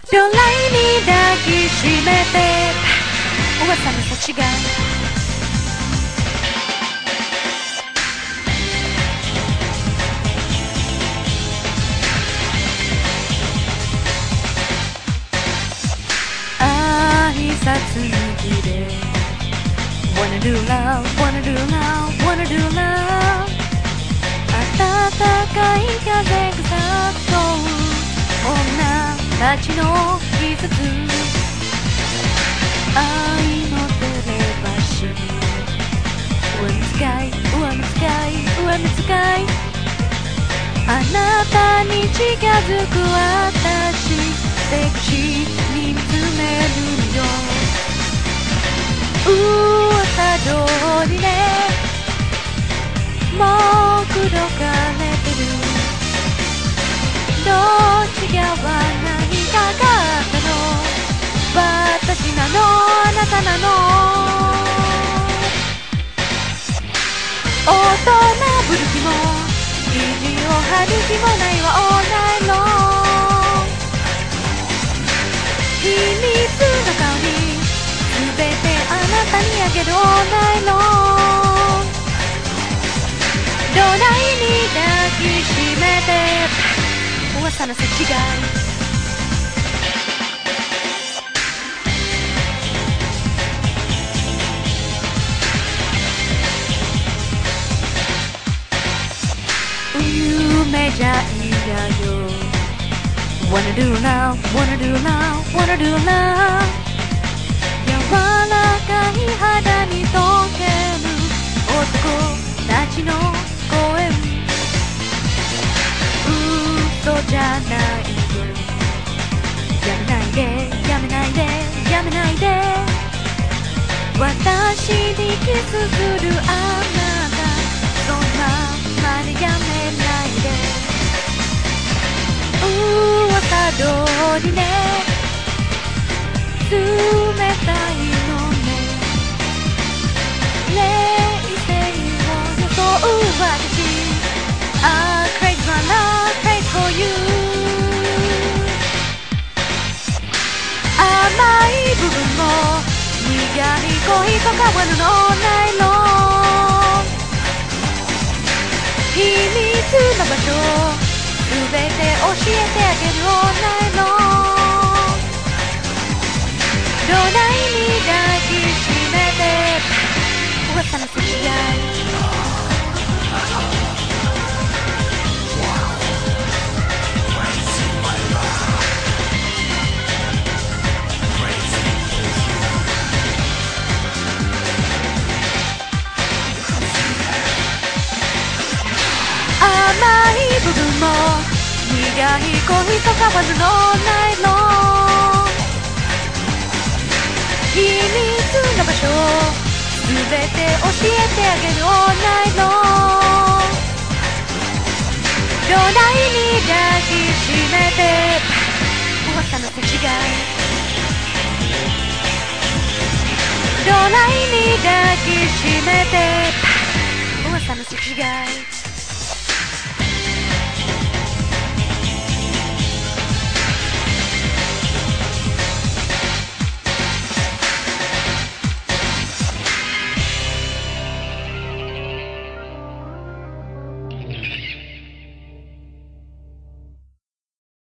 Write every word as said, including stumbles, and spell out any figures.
ドライに抱きしめて噂の幸が挨拶抜きで Wanna do love, wanna do love, wanna do love 暖かい風が誘う女たちの季節愛のテレパシー上の使い上の使い上の使いあなたに近づく私セクシーに見つめるよ噂通りねもう口説かれてるどっちが罠にかかったの私なのあなたなの大人ぶる気も意地を張る気もないわ All night long 秘密の顔に全てあなたにあげる All night long ドライに抱きしめて噂の席が夢じゃいやよ Wanna do now, wanna do now, wanna do now 柔らかい肌に溶ける男たちの声嘘じゃないよやめないでやめないでやめないで私にキスするあなたそんなまでやめないで噂通りね冷たいのね冷静を装う私 I crave my love, crave for you 甘い部分も苦い恋と変わるの All night long 秘密の場所すべて教えてあげる All night long ドライに抱きしめて噂の席が甘い部分も苦い恋と変わるの All night long 秘密の場所すべて教えてあげる All night long ドライに抱きしめて噂の席がドライに抱きしめて噂の席が